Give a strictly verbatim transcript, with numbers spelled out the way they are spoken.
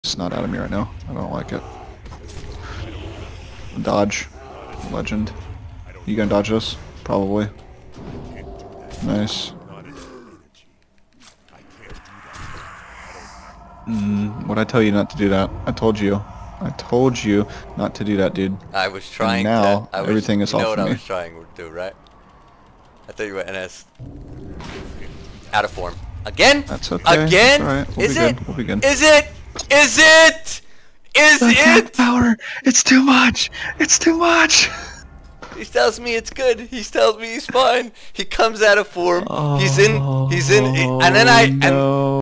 It's not out of me right now. I don't like it. Dodge. Legend. You gonna dodge this? Probably. Nice. Mm, what'd I tell you not to do that? I told you. I told you not to do that, dude. I was trying and now, to. I was, everything is you know off what of I me. was trying to do, right? I thought you were N S. Out of form. Again? That's okay. Again? That's alright. We'll Is be it? good. We'll be good. Is it? Is it? Is it? Power! It's too much! It's too much! He tells me it's good. He tells me he's fine. He comes out of form. He's in. He's in. And then I. And no.